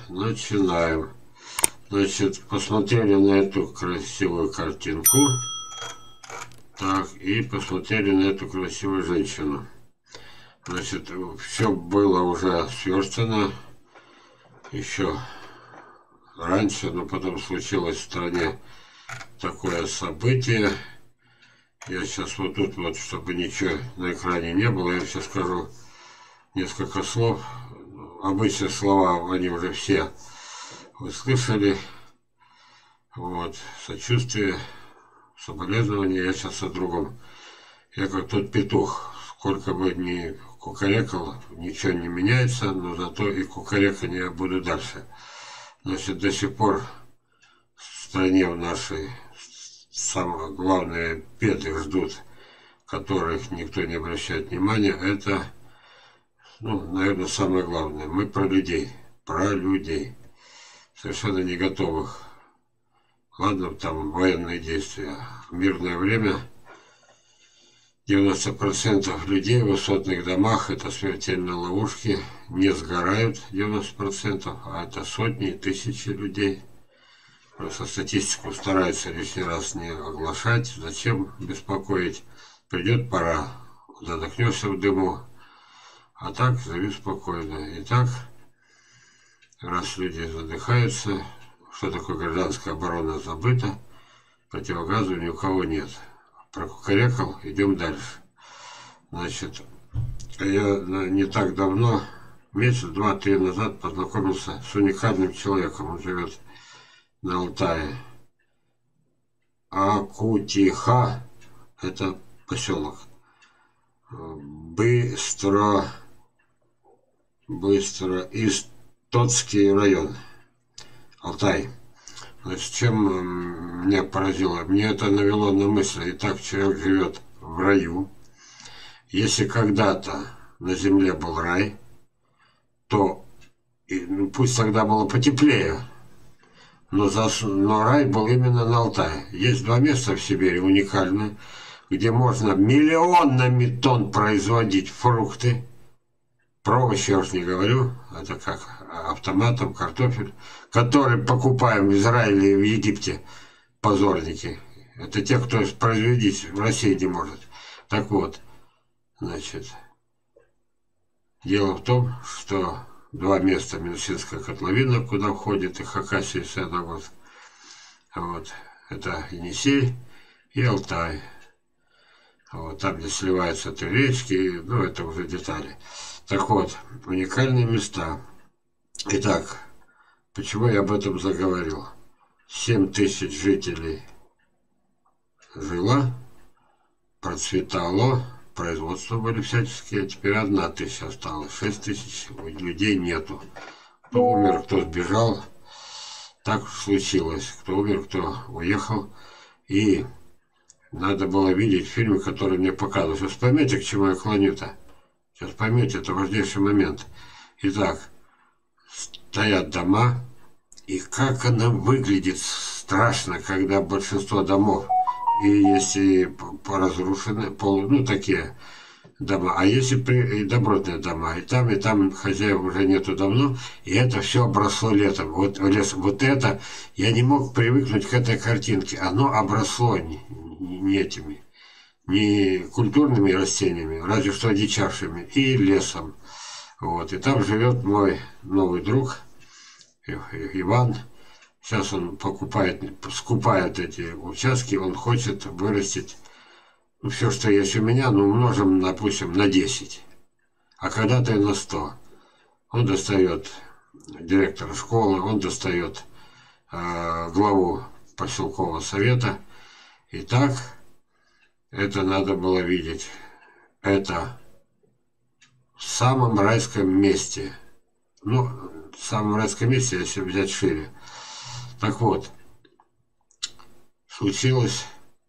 начинаем. Значит, посмотрели на эту красивую картинку. Так, и посмотрели на эту красивую женщину. Значит, все было уже сверстано еще раньше, но потом случилось в стране такое событие. Я сейчас вот тут вот, чтобы ничего на экране не было, я сейчас скажу несколько слов. Обычные слова, они уже все вы слышали. Вот, сочувствие, соболезнования. Я сейчас о другом. Я как тот петух, сколько бы ни кукарекал, ничего не меняется, но зато и кукареканье я буду дальше. Значит, до сих пор в стране в нашей самые главные беды ждут, которых никто не обращает внимания. Это, ну, наверное, самое главное. Мы про людей. Про людей. Совершенно не готовых. Ладно, там военные действия. В мирное время 90% людей в высотных домах, это смертельные ловушки, не сгорают 90%, а это сотни и тысячи людей. Просто статистику стараются лишний раз не оглашать. Зачем беспокоить? Придет пора, задохнешься в дыму. А так живи спокойно. Итак, раз люди задыхаются, что такое гражданская оборона забыта, противогаза ни у кого нет. Прокукарекал, идем дальше. Значит, я не так давно, месяц, 2-3 назад, познакомился с уникальным человеком. Он живет на Алтае. Акутиха, это поселок. Быстро, Истотский район, Алтай. Значит, чем меня поразило? Мне это навело на мысль. Итак, человек живет в раю. Если когда-то на земле был рай, то пусть тогда было потеплее, но рай был именно на Алтае. Есть два места в Сибири уникальные, где можно миллионами тонн производить фрукты. Про овощи я уж не говорю, это как автоматом картофель, который покупаем в Израиле и в Египте, позорники. Это те, кто производить в России не может. Так вот, значит, дело в том, что два места: Минусинская котловина, куда входит и Хакасия, и Саяногорск. Вот, это Енисей и Алтай. Вот, там, где сливаются три речки, ну, это уже детали. Так вот, уникальные места. Итак, почему я об этом заговорил? 7 тысяч жителей жило, процветало, производства были всяческие, а теперь 1 тысяча осталось, 6 тысяч людей нету. Кто умер, кто сбежал, так случилось. Кто умер, кто уехал. И надо было видеть фильмы, которые мне показывают. Сейчас поймете, к чему я клоню-то. Сейчас поймете, это важнейший момент. Итак, стоят дома, и как она выглядит страшно, когда большинство домов, и если разрушены, ну, такие дома, а если и добротные дома, и там хозяев уже нету давно, и это все обросло летом. Вот это, я не мог привыкнуть к этой картинке, оно обросло не этими, не культурными растениями, разве что одичавшими, и лесом. Вот, и там живет мой новый друг Иван. Сейчас он скупает эти участки, он хочет вырастить, ну, все, что есть у меня, ну, умножим, допустим, на 10, а когда-то и на 100. Он достает директора школы, он достает главу поселкового совета. И так, это надо было видеть. Это в самом райском месте. Ну, в самом райском месте, если взять шире. Так вот, случилось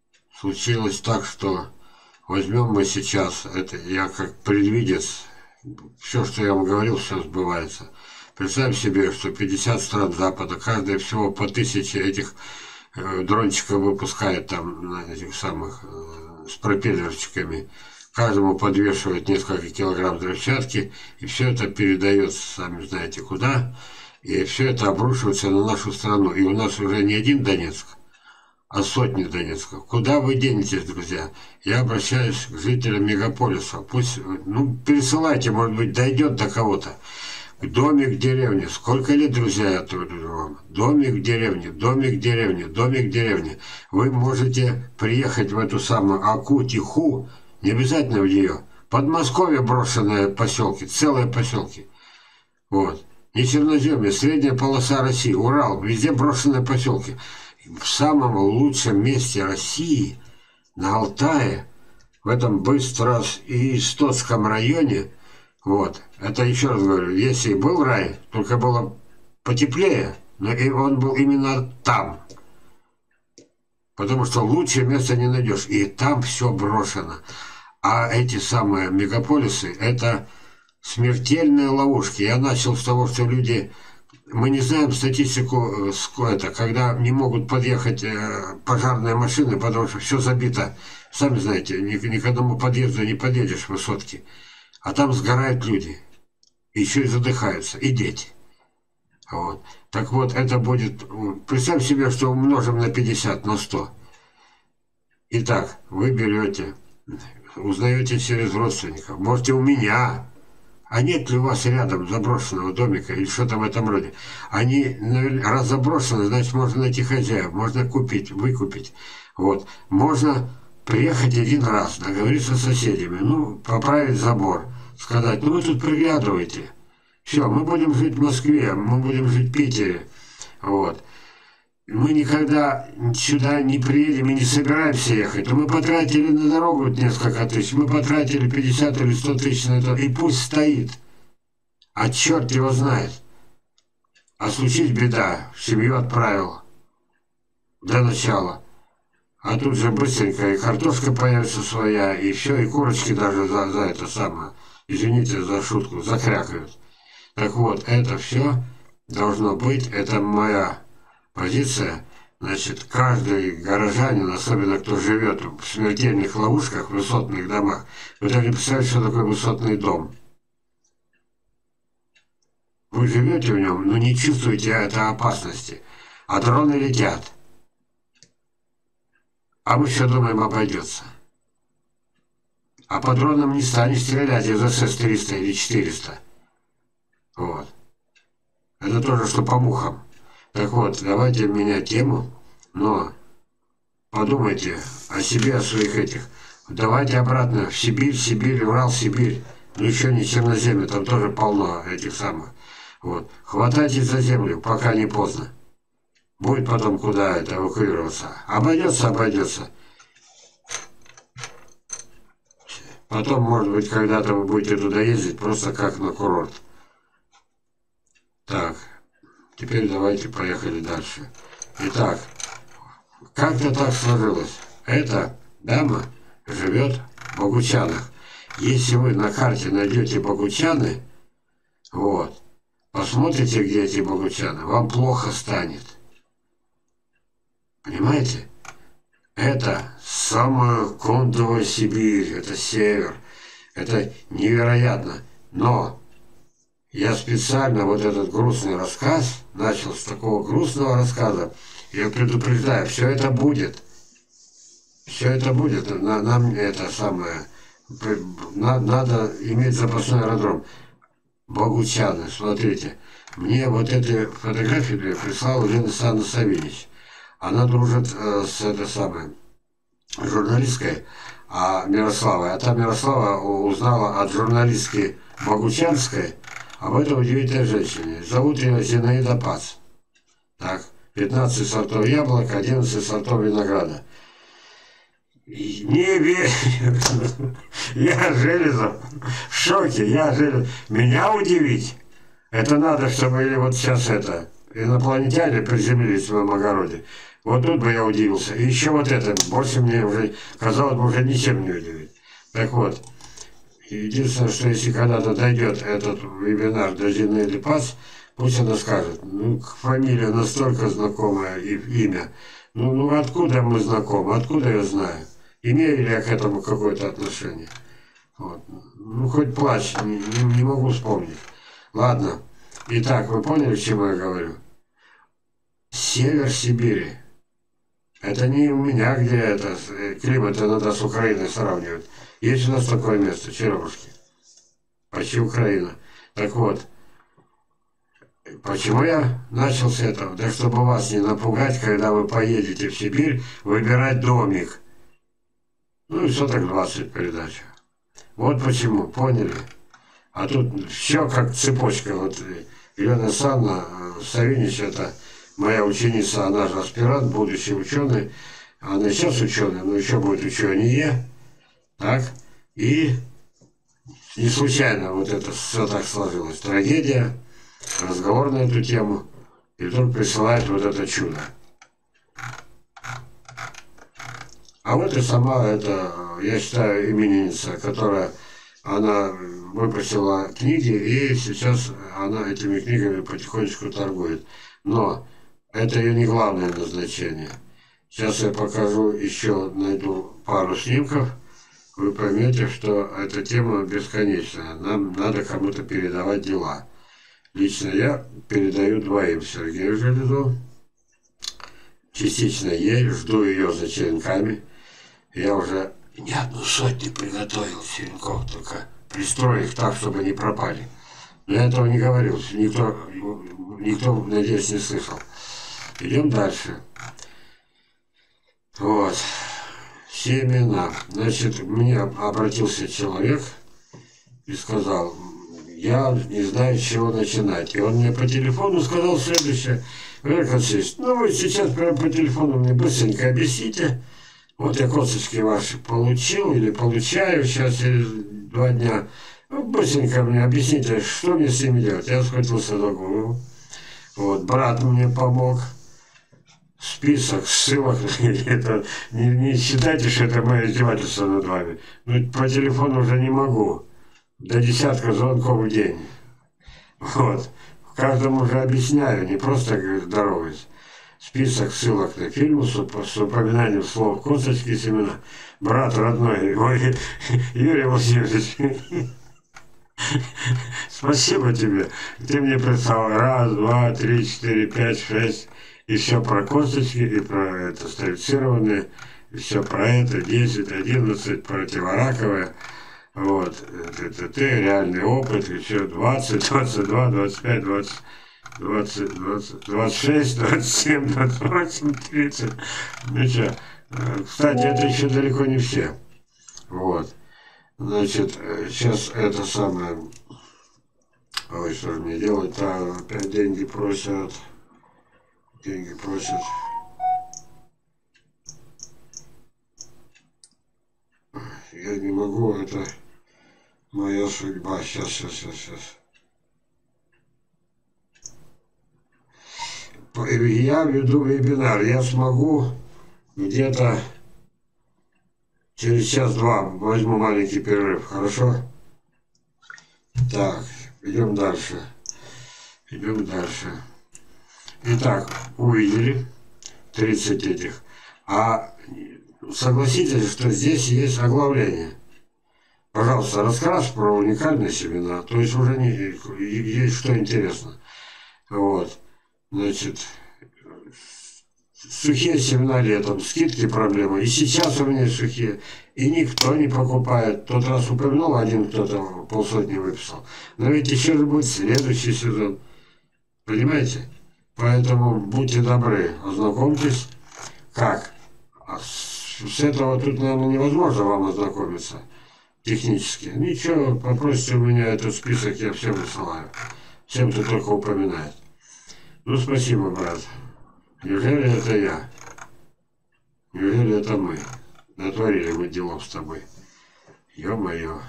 так, что возьмем мы сейчас, это я как предвидец, все, что я вам говорил, все сбывается. Представим себе, что 50 стран Запада, каждая всего по 1000 этих дрончиков выпускает там, на этих самых, с пропеллерчиками. Каждому подвешивают несколько килограмм взрывчатки, и все это передается, сами знаете куда. И все это обрушивается на нашу страну. И у нас уже не один Донецк, а сотни Донецков. Куда вы денетесь, друзья? Я обращаюсь к жителям мегаполиса. Пусть, ну, пересылайте, может быть, дойдет до кого-то. Домик в деревне. Сколько лет, друзья, я говорю вам? Домик в деревне, домик в деревне, домик в деревне. Вы можете приехать в эту самую Аку-Тиху, не обязательно в нее. Подмосковье брошенные поселки, целые поселки. Вот. Не Черноземье, средняя полоса России, Урал, везде брошенные поселки. В самом лучшем месте России, на Алтае, в этом Быстро-Истотском районе, вот, это еще раз говорю, если был рай, только было потеплее, но и он был именно там. Потому что лучшее место не найдешь, и там все брошено. А эти самые мегаполисы, это смертельные ловушки. Я начал с того, что люди... Мы не знаем статистику, когда не могут подъехать пожарные машины, потому что все забито. Сами знаете, ни к одному подъезду не подъедешь в высотке. А там сгорают люди. Еще и задыхаются, и дети. Вот. Так вот, это будет... Представь себе, что умножим на 50, на 100. Итак, вы берете, узнаете через родственников. Можете у меня... А нет ли у вас рядом заброшенного домика или что-то в этом роде? Они, раз заброшены, значит, можно найти хозяев, можно купить, выкупить. Вот. Можно приехать один раз, договориться с соседями, ну, поправить забор, сказать, ну, вы тут приглядывайте. Все, мы будем жить в Москве, мы будем жить в Питере. Вот. Мы никогда сюда не приедем и не собираемся ехать. Но мы потратили на дорогу несколько тысяч, мы потратили 50 или 100 тысяч на это, и пусть стоит. А черт его знает. А случись беда, семью отправил для начала. А тут же быстренько и картошка появится своя, и все, и курочки даже за это самое, извините за шутку, закрякают. Так вот, это все должно быть, это моя позиция. Значит, каждый горожанин, особенно кто живет в смертельных ловушках, в высотных домах, вы даже не представляете, что такое высотный дом. Вы живете в нем, но не чувствуете этой опасности. А дроны летят. А мы все думаем, обойдется. А по дронам не станешь стрелять из СС-300 или 400. Вот. Это тоже, что по мухам. Так вот, давайте менять тему, но подумайте о себе, о своих этих. Давайте обратно в Сибирь, Урал, Сибирь. Ну еще не Черноземье, там тоже полно этих самых. Вот. Хватайтесь за землю, пока не поздно. Будет потом куда это эвакуироваться. Обойдется, обойдется. Потом, может быть, когда-то вы будете туда ездить, просто как на курорт. Так, теперь давайте поехали дальше. Итак, как-то так сложилось. Эта дама живет в Богучанах. Если вы на карте найдете Богучаны, вот, посмотрите, где эти Богучаны, вам плохо станет. Понимаете? Это самая Кондовая Сибирь, это север. Это невероятно. Но я специально вот этот грустный рассказ начал с такого грустного рассказа. Я предупреждаю, все это будет. Все это будет. Нам это самое... Надо иметь запасной аэродром. Богучаны, смотрите. Мне вот эти фотографии прислал Елена Александровна Савинич. Она дружит с этой самой журналисткой Мирославой. А та Мирослава узнала от журналистки Богучанской об этой удивительной женщине. Зовут ее Зинаида Пац. Так, 15 сортов яблок, 11 сортов винограда. И не верю. Я Железов в шоке. Меня удивить. Это надо, чтобы или вот сейчас это инопланетяне приземлились в моем огороде. Вот тут бы я удивился. И еще вот это. Больше мне уже, казалось бы, уже ничем не удивить. Так вот. Единственное, что если когда-то дойдет этот вебинар до Зинаиды Пац, пусть она скажет. Ну, фамилия настолько знакомая и имя. Ну откуда мы знакомы? Откуда я знаю? Имею ли я к этому какое-то отношение? Вот. Ну, хоть плачь, не могу вспомнить. Ладно. Итак, вы поняли, к чему я говорю? Север Сибири. Это не у меня, где это климат иногда с Украиной сравнивают. Есть у нас такое место, Черемушки. Почти Украина. Так вот, почему я начал с этого? Да чтобы вас не напугать, когда вы поедете в Сибирь, выбирать домик. Ну и соток 20 передач. Вот почему, поняли? А тут все как цепочка. Вот Елена Александровна Савинич, это моя ученица, она же аспирант, будущий ученый. Она сейчас ученый, но еще будет ученее. Так? И не случайно вот это все так сложилось. Трагедия, разговор на эту тему. И вдруг присылает вот это чудо. А вот и сама эта, я считаю, именинница, которая, она выпустила книги, и сейчас она этими книгами потихонечку торгует. Но это ее не главное назначение. Сейчас я покажу, еще найду пару снимков. Вы поймете, что эта тема бесконечная. Нам надо кому-то передавать дела. Лично я передаю двоим: Сергею Железу, частично ей, жду ее за черенками. Я уже не одну сотню приготовил черенков, только пристрою их так, чтобы не пропали. Но я этого не говорил, никто, надеюсь, не слышал. Идем дальше. Вот. Семена. Значит, мне обратился человек и сказал: я не знаю, с чего начинать. И он мне по телефону сказал следующее: Валерий Алексеевич, ну вы сейчас прямо по телефону мне быстренько объясните. Вот я косточки ваши получил или получаю сейчас через 2 дня. Ну, быстренько мне объясните, что мне с ними делать. Я схватился за голову. Вот, брат мне помог. Список ссылок. Это, не считайте, что это мое издевательство над вами. Ну, по телефону уже не могу. До 10 звонков в день. Вот. Каждому уже объясняю, не просто говорю, здороваюсь. Список ссылок на фильмы с упоминанием слов косточки и семена. Брат родной, мой Юрий Владимирович, спасибо тебе. Ты мне прислал 1, 2, 3, 4, 5, 6. И все про косточки, и про это стрельцированные, и все про это, 10, 11, противораковое. Вот, реальный опыт, и все 20, 22, 25, 20. 20, 20, 26, 27, 28, 30. Ну что, кстати, это еще далеко не все. Вот. Значит, сейчас это самое... Ой, что же мне делать? А, опять деньги просят. Деньги просят. Я не могу, это моя судьба. Сейчас. Я веду вебинар, я смогу где-то через час-два возьму маленький перерыв, хорошо? Так, идем дальше. Итак, увидели 30 этих. А согласитесь, что здесь есть оглавление. Пожалуйста, рассказ про уникальные семена, то есть уже есть что интересно. Вот. Значит, сухие семена летом, скидки проблемы. И сейчас у меня сухие. И никто не покупает. Тот раз упомянул, один кто-то 50 выписал. Но ведь еще же будет следующий сезон. Понимаете? Поэтому будьте добры, ознакомьтесь. Как? С этого тут, наверное, невозможно вам ознакомиться технически. Ничего, попросите у меня этот список, я всем высылаю. Всем, кто только упоминает. Ну, спасибо, брат. Неужели это я? Неужели это мы? Натворили мы делов с тобой. Ё-моё.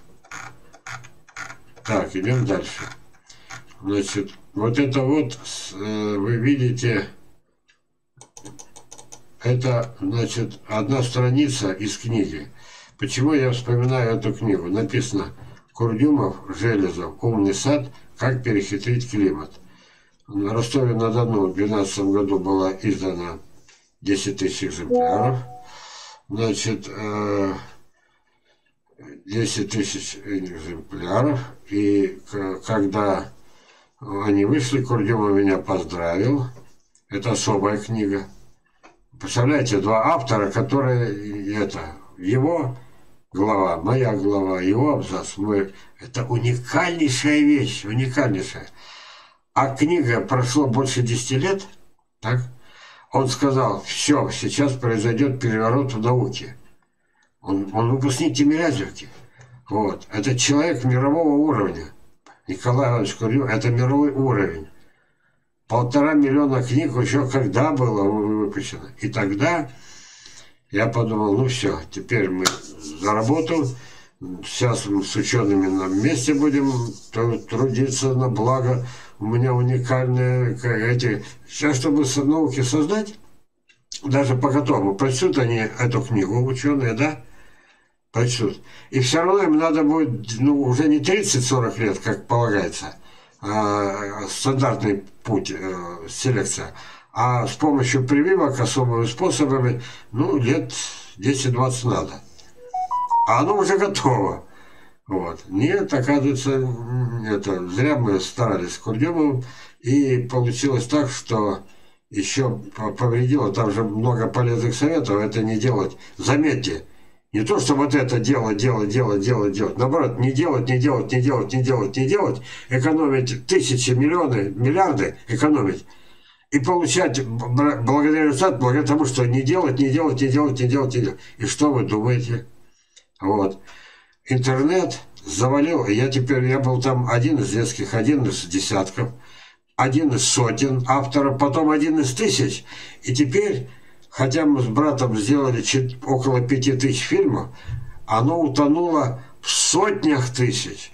Так, идем дальше. Значит, вот это вот, вы видите, это, значит, одна страница из книги. Почему я вспоминаю эту книгу? Написано: Курдюмов, Железов, «Умный сад. Как перехитрить климат». На Ростове-на-Дону в 2012 году была издана 10 тысяч экземпляров. Значит, 10 тысяч экземпляров. И когда Они вышли, Курдюмов меня поздравил. Это особая книга. Представляете, два автора, которые его глава, моя глава, его абзац. Это уникальнейшая вещь, уникальнейшая. А книга прошло больше 10 лет, так? Он сказал, все, сейчас произойдет переворот в науке. Он выпускник Тимирязевки. Вот. Это человек мирового уровня. Николай Иванович Курдюмов, это мировой уровень. 1,5 миллиона книг еще когда было выпущено. И тогда я подумал, ну все, теперь мы за работу. Сейчас мы с учеными на месте будем трудиться на благо. У меня уникальные Сейчас, чтобы науки создать, даже по готовому, прочтут они эту книгу, ученые, да? Прочтут. И все равно им надо будет, уже не 30-40 лет, как полагается, стандартный путь, селекция, а с помощью прививок, особыми способами, лет 10-20 надо. А оно уже готово. Вот. Нет, оказывается, зря мы старались с Курдюмовым, и получилось так, что еще повредило, там же много полезных советов, это не делать. Заметьте, не то, что вот это делать, наоборот, не делать, экономить тысячи, миллионы, миллиарды, экономить. И получать благодаря результату, благодаря тому, что не делать. И что вы думаете? Вот. Интернет завалил. Я был там один из нескольких, один из десятков, один из сотен авторов, потом один из тысяч. И теперь, хотя мы с братом сделали около 5000 фильмов, оно утонуло в сотнях тысяч.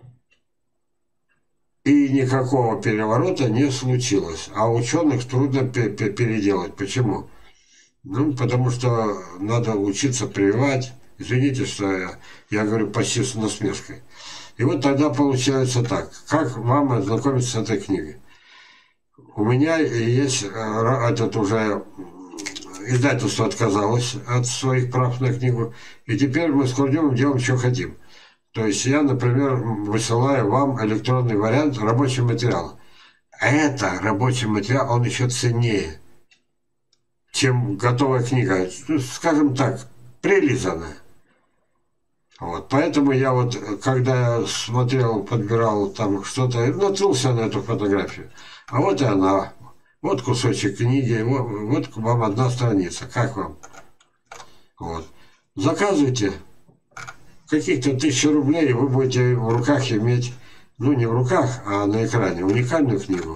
И никакого переворота не случилось. А ученых трудно переделать. Почему? Потому что надо учиться прививать. Извините, что я говорю почти с насмешкой. И вот тогда получается так. Как вам ознакомиться с этой книгой? У меня есть уже издательство отказалось от своих прав на книгу. И теперь мы с Курдюмовым делаем, что хотим. То есть я, например, высылаю вам электронный вариант рабочего материала. Это рабочий материал, он еще ценнее, чем готовая книга. Скажем так, прилизанная. Вот, поэтому я когда смотрел, подбирал там что-то, наткнулся на эту фотографию. А вот и она. Вот кусочек книги, вот вам одна страница. Как вам? Вот. Заказывайте. Каких-то 1000 рублей, и вы будете в руках иметь, не в руках, а на экране, уникальную книгу.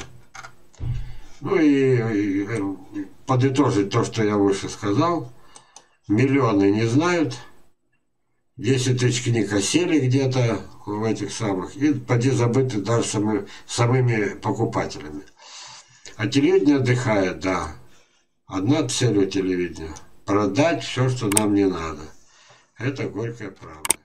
И подытожить то, что я выше сказал. Миллионы не знают. 10 тысяч книг осели где-то в этих самых, и поди забыты даже самыми покупателями. А телевидение отдыхает, да. Одна цель у телевидения – продать все, что нам не надо. Это горькая правда.